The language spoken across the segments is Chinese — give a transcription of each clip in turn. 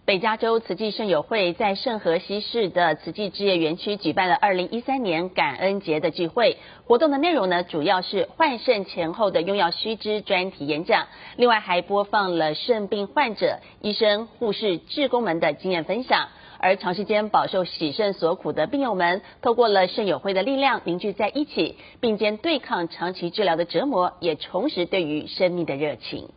北加州慈济圣友会在圣荷西市的慈济置业园区举办了2013年感恩节的聚会，活动的内容呢，主要是换肾前后的用药须知专题演讲，另外还播放了肾病患者、医生、护士、志工们的经验分享。而长时间饱受洗肾所苦的病友们，透过了圣友会的力量凝聚在一起，并肩对抗长期治疗的折磨，也重拾对于生命的热情。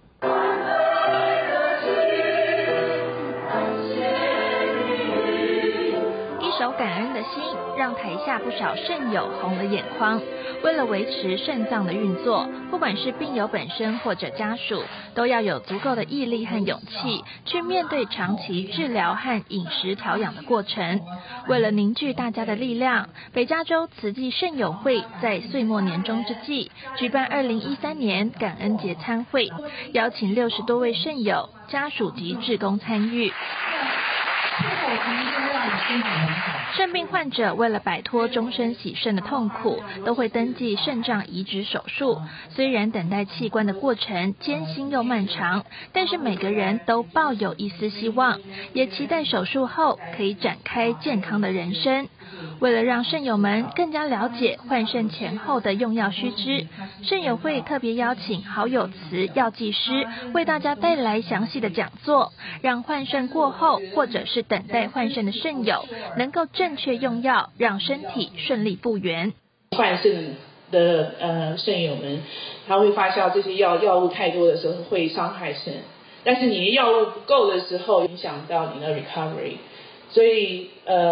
一首感恩的心，让台下不少肾友红了眼眶。为了维持肾脏的运作，不管是病友本身或者家属，都要有足够的毅力和勇气，去面对长期治疗和饮食调养的过程。为了凝聚大家的力量，北加州慈济圣友会在岁末年终之际，举办2013年感恩节餐会，邀请60多位肾友、家属及志工参与。肾病患者为了摆脱终身洗肾的痛苦，都会登记肾脏移植手术。虽然等待器官的过程艰辛又漫长，但是每个人都抱有一丝希望，也期待手术后可以展开健康的人生。为了让肾友们更加了解换肾前后的用药须知，肾友会特别邀请好友慈药剂师为大家带来详细的讲座，让换肾过后或者是等待换肾的肾友能够正确用药，让身体顺利复原。 换肾的肾友们，他会发现这些药物太多的时候会伤害肾，但是你的药物不够的时候影响到你的 recovery， 所以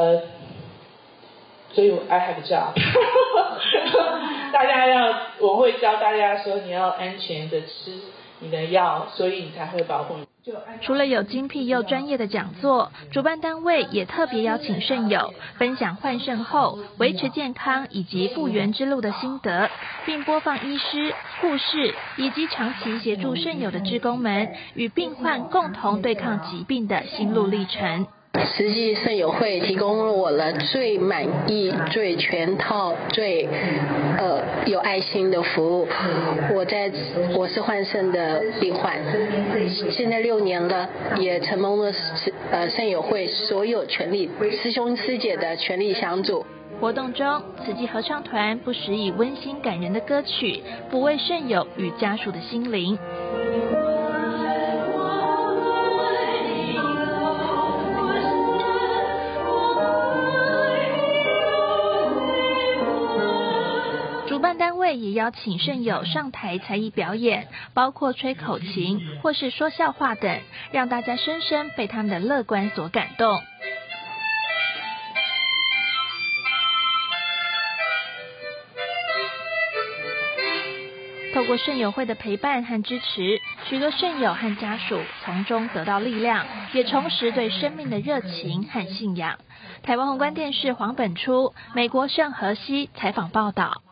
I have a job 我会教大家说你要安全的吃你的药，所以你才会保护你。 除了有精辟又专业的讲座，主办单位也特别邀请肾友分享换肾后维持健康以及复原之路的心得，并播放医师、护士以及长期协助肾友的志工们与病患共同对抗疾病的心路历程。 慈济圣友会提供了我了最满意、最全套、最有爱心的服务。我是换肾的病患，现在6年了，也承蒙了圣友会所有全力师兄师姐的全力相助。 活动中，慈济合唱团不时以温馨感人的歌曲抚慰肾友与家属的心灵。主办单位也邀请肾友上台才艺表演，包括吹口琴或是说笑话等，让大家深深被他们的乐观所感动。透过肾友会的陪伴和支持，许多肾友和家属从中得到力量，也重拾对生命的热情和信仰。台湾宏观电视黄本初，美国圣荷西采访报道。